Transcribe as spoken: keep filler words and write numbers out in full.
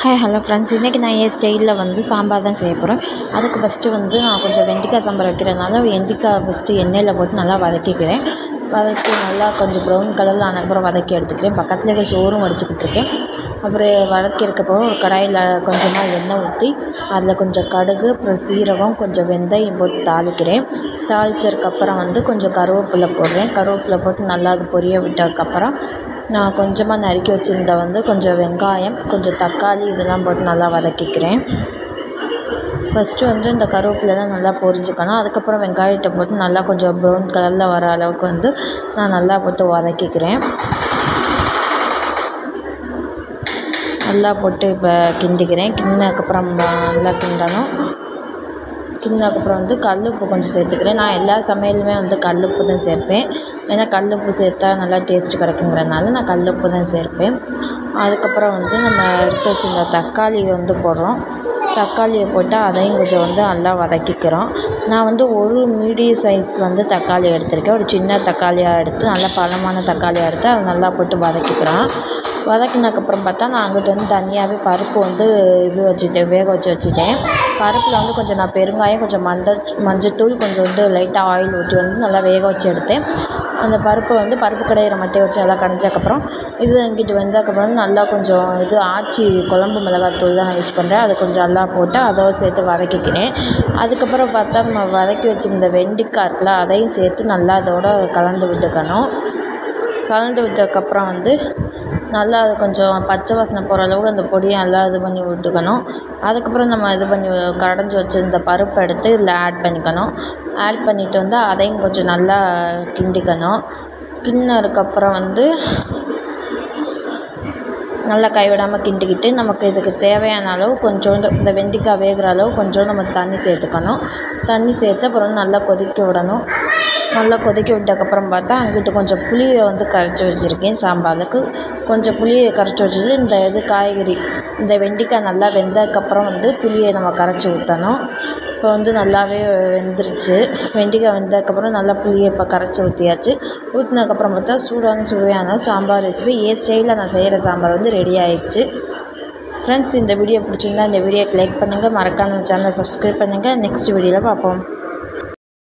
Hi hello friends, இன்றைக்கி நான் என் ஸ்டைலில் வந்து சாம்பார் தான் செய்ய போகிறேன். அதுக்கு ஃபஸ்ட்டு வந்து நான் கொஞ்சம் வெண்டைக்காய் சாம்பார் வைக்கிறதுனால வெண்டைக்காய் ஃபஸ்ட்டு எண்ணெயில் போட்டு நல்லா வதக்கிக்கிறேன். வதக்கி நல்லா கொஞ்சம் ப்ரௌன் கலரில் ஆனதுக்கப்புறம் வதக்கி எடுத்துக்கிறேன். பக்கத்துலேயே சோறும் வடிச்சுக்கிட்டு இருக்கேன். அப்புறம் வதக்கி இருக்கப்போ ஒரு கடாயில் கொஞ்சமாக எண்ணெய் ஊற்றி அதில் கொஞ்சம் கடுகு, அப்புறம் சீரகம், கொஞ்சம் வெந்தயம் போட்டு தாளிக்கிறேன். தாளிச்சதுக்கப்புறம் வந்து கொஞ்சம் கருவேப்பிலை போடுறேன். கருவேப்பிலை போட்டு நல்லா அது பொரிய விட்டதுக்கப்புறம் நான் கொஞ்சமாக நறுக்கி வச்சுருந்த வந்து கொஞ்சம் வெங்காயம், கொஞ்சம் தக்காளி இதெல்லாம் போட்டு நல்லா வதக்கிக்கிறேன். ஃபஸ்ட்டு வந்து இந்த கருவேப்பிலைலாம் நல்லா பொரிஞ்சுக்கணும். அதுக்கப்புறம் வெங்காயத்தை போட்டு நல்லா கொஞ்சம் ப்ரௌன் கலரில் வர அளவுக்கு வந்து நான் நல்லா போட்டு வதக்கிக்கிறேன். நல்லா போட்டு இப்போ கிண்டிக்கிறேன். கிண்டினதுக்கப்புறம் நல்லா கிண்டணும். கிண்டினதுக்கப்புறம் வந்து கல் உப்பு கொஞ்சம் சேர்த்துக்கிறேன். நான் எல்லா சமையலுமே வந்து கல் உப்பு தான் சேர்ப்பேன். ஏன்னா கல் உப்பு சேர்த்தா நல்லா டேஸ்ட்டு கிடைக்குங்கிறதுனால நான் கல் உப்பு தான் சேர்ப்பேன். அதுக்கப்புறம் வந்து நம்ம எடுத்து வச்சுருந்த தக்காளி வந்து போடுறோம். தக்காளியை போட்டால் அதையும் கொஞ்சம் வந்து நல்லா வதக்கிக்கிறோம். நான் வந்து ஒரு மீடியம் சைஸ் வந்து தக்காளி எடுத்திருக்கேன். ஒரு சின்ன தக்காளியாக எடுத்து நல்லா பழமான தக்காளியாக எடுத்து அதை நல்லா போட்டு வதக்கிக்கிறோம். வதக்கினதுக்கப்புறம் பார்த்தா நான் அங்கிட்ட வந்து தனியாகவே பருப்பு வந்து இது வச்சுட்டேன், வேக வச்சு வச்சுட்டேன். பருப்பில் வந்து கொஞ்சம் நான் பெருங்காயம், கொஞ்சம் மஞ்சள் மஞ்சத்தூள், கொஞ்சம் வந்து லைட்டாக ஆயில் ஊற்றி வந்து நல்லா வேக வச்சு எடுத்தேன். அந்த பருப்பை வந்து பருப்பு கடையிற மட்டையை வச்சு நல்லா கடைஞ்சதுக்கப்புறம் இது எங்கிட்ட வெந்ததுக்கப்புறம் நல்லா கொஞ்சம் இது ஆச்சி குழம்பு மிளகாத்தூள் தான் நான் யூஸ் பண்ணுறேன். அதை கொஞ்சம் நல்லா போட்டு அதோடு சேர்த்து வதக்கிக்கிறேன். அதுக்கப்புறம் பார்த்தா நம்ம வதக்கி வச்சுருந்த வெண்டைக்காய் இருக்குல்ல, அதையும் சேர்த்து நல்லா அதோட கலந்து விட்டுக்கணும். கலந்து விட்டதுக்கப்புறம் வந்து நல்லா அது கொஞ்சம் பச்சை வாசனை போகிற அளவுக்கு அந்த பொடியை நல்லா இது பண்ணி விட்டுக்கணும். அதுக்கப்புறம் நம்ம இது பண்ணி கடைஞ்சி வச்சுருந்த பருப்பை எடுத்து இதில் ஆட் பண்ணிக்கணும். ஆட் பண்ணிவிட்டு வந்து அதையும் கொஞ்சம் நல்லா கிண்டிக்கணும். கிண்டினதுக்கப்புறம் வந்து நல்லா கைவிடாமல் கிண்டிக்கிட்டு நமக்கு இதுக்கு தேவையான அளவு கொஞ்சோண்டு இந்த வெண்டைக்காய் வேகிற அளவு கொஞ்சோண்டு நம்ம தண்ணி சேர்த்துக்கணும். தண்ணி சேர்த்து அப்புறம் நல்லா கொதிக்க விடணும். நல்லா கொதிக்க விட்டதுக்கப்புறம் பார்த்தா அங்கிட்டு கொஞ்சம் புளியை வந்து கரைச்சி வச்சுருக்கேன். சாம்பாருக்கு கொஞ்சம் புளியை கரைச்சி வச்சுட்டு இந்த இது காய்கறி இந்த வெண்டைக்காய் நல்லா வெந்ததுக்கப்புறம் வந்து புளியை நம்ம கரைச்சி ஊற்றணும். இப்போ வந்து நல்லாவே வெந்துருச்சு. வெண்டைக்காய் வெந்ததுக்கப்புறம் நல்லா புளியை இப்போ கரைச்சி ஊற்றியாச்சு. ஊற்றினதுக்கப்புறம் பார்த்தா சூடான சுவையான சாம்பார் ரெசிபி என் ஸ்டைலில் நான் செய்கிற சாம்பார் வந்து ரெடி ஆயிடுச்சு. ஃப்ரெண்ட்ஸ், இந்த வீடியோ பிடிச்சிருந்தா இந்த வீடியோக்கு லைக் பண்ணுங்கள், மறக்காம சேனலை சப்ஸ்கிரைப் பண்ணுங்கள். நெக்ஸ்ட் வீடியோவில் பார்ப்போம்.